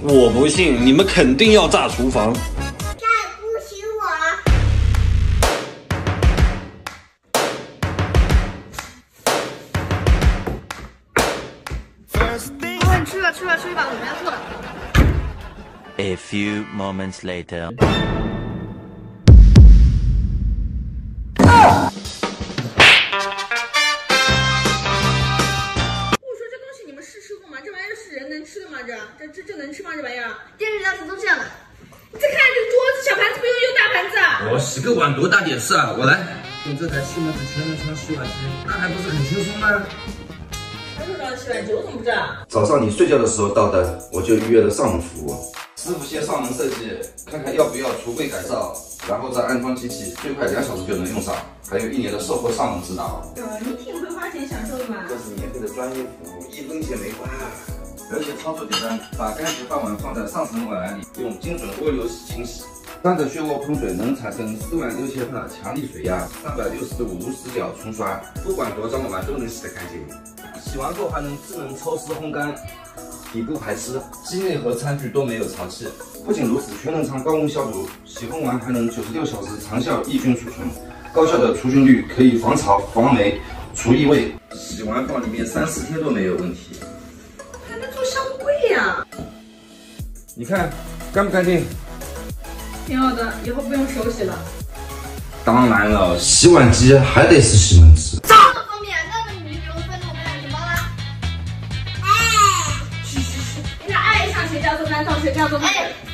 我不信，你们肯定要炸厨房。 吃吧，我们要做了。 A few moments later. 我说这东西你们试吃过吗？这玩意儿是人能吃的吗？这能吃吗？这玩意儿？电视上都这样的。你再看这个桌子，小盘子不用大盘子啊。 我洗个碗多大点事啊！我来用这台西门子全能仓洗碗机，那还不是很轻松吗？ 洗碗机我怎么不知道？ 早上你睡觉的时候到的，我就预约了上门服务。师傅先上门设计，看看要不要橱柜改造，然后再安装机器，最快2小时就能用上，还有1年的售后上门指导。 你挺会花钱享受的嘛。 这是免费的专业服务，1分钱没花。而且操作简单，把干洗饭碗放在上层碗篮里，用精准涡流洗清洗。3个漩涡喷水能产生46000帕强力水压，365度死角冲刷，不管多脏的碗都能洗得干净。 洗完后还能智能抽湿烘干，底部排湿，机内和餐具都没有潮气。不仅如此，全能仓高温消毒，洗烘完还能96小时长效抑菌储存，高效的除菌率可以防潮、防霉、除异味。洗完放里面3、4天都没有问题。 还能做箱柜呀？ 你看干不干净？ 挺好的，以后不用手洗了。 当然了，洗碗机还得是西门子。 谁叫做难道谁叫做难？